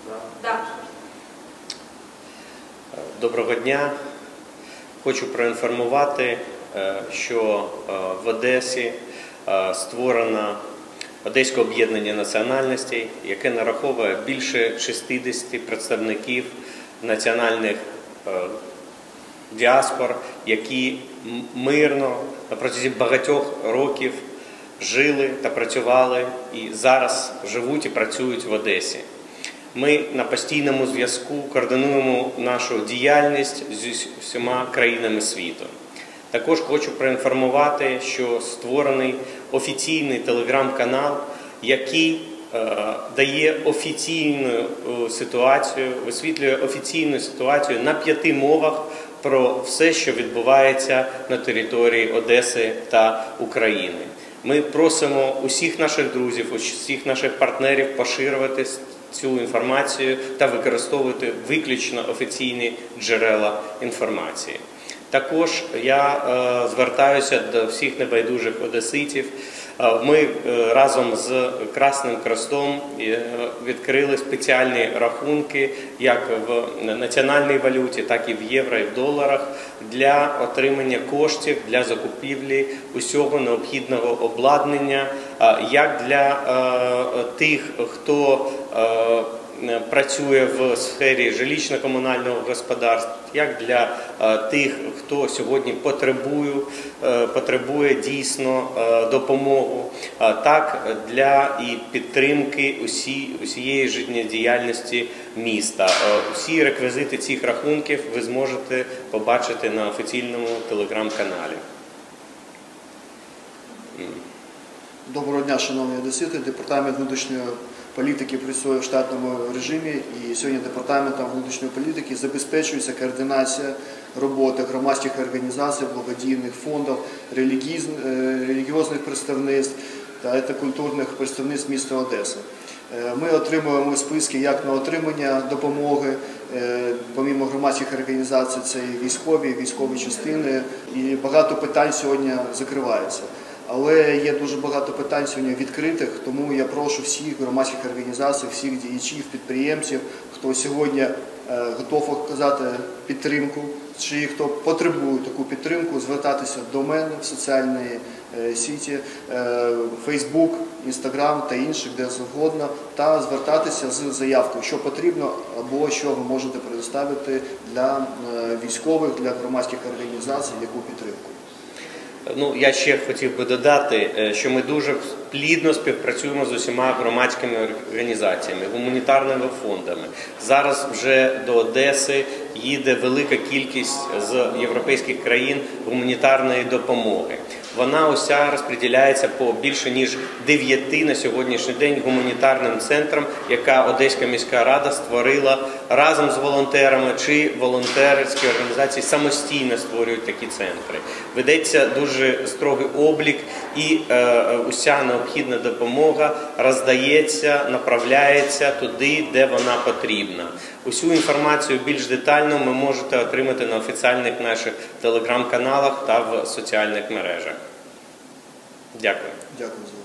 Доброго дня. Хочу проінформувати, що в Одесі створено Одеське об'єднання національностей, яке нараховує більше 60 представників національних діаспор, які мирно на протязі багатьох років жили та працювали і зараз живуть і працюють в Одесі. Ми на постійному зв'язку координуємо нашу діяльність з усіма країнами світу. Також хочу проінформувати, що створений офіційний телеграм-канал, який дає офіційну ситуацію, висвітлює офіційну ситуацію на 5 мовах про все, що відбувається на території Одеси та України. Ми просимо усіх наших друзів, усіх наших партнерів поширювати цю інформацію та використовувати виключно офіційні джерела інформації. Також я звертаюся до всіх небайдужих одеситів. Ми разом з Красним Хрестом відкрили спеціальні рахунки як в національній валюті, так і в євро і в доларах для отримання коштів для закупівлі усього необхідного обладнання, як для тих, хто працює в сфері жилищно-комунального господарства, як для тих, хто сьогодні потребує дійсно допомогу, так для і підтримки усієї життєдіяльності міста. Усі реквізити цих рахунків ви зможете побачити на офіційному телеграм-каналі. Доброго дня, шановні одесити. Департамент внутрішньої політики працює в штатному режимі, і сьогодні Департаментом внутрішньої політики забезпечується координація роботи громадських організацій, благодійних фондів, релігіозних представництв та етнокультурних представництв міста Одеси. Ми отримуємо списки як на отримання допомоги, помимо громадських організацій, це і військові частини, і багато питань сьогодні закривається. Але є дуже багато питань сьогодні відкритих, тому я прошу всіх громадських організацій, всіх діячів, підприємців, хто сьогодні готов оказати підтримку, чи хто потребує таку підтримку, звертатися до мене в соціальні сіті, Facebook, Instagram та інших, де завгодно, та звертатися з заявкою, що потрібно або що ви можете предоставити для військових, для громадських організацій, яку підтримку. Я ще хотів би додати, що ми дуже плідно співпрацюємо з усіма громадськими організаціями, гуманітарними фондами. Зараз вже до Одеси їде велика кількість з європейських країн гуманітарної допомоги. Вона уся розподіляється по більше ніж 9 на сьогоднішній день гуманітарним центрам, яка Одеська міська рада створила разом з волонтерами, чи волонтерські організації самостійно створюють такі центри. Ведеться дуже строгий облік, і уся необхідна допомога роздається, направляється туди, де вона потрібна. Усю інформацію більш детально ви можете отримати на офіційних наших телеграм-каналах та в соціальних мережах. Дякую. Дякую за увагу.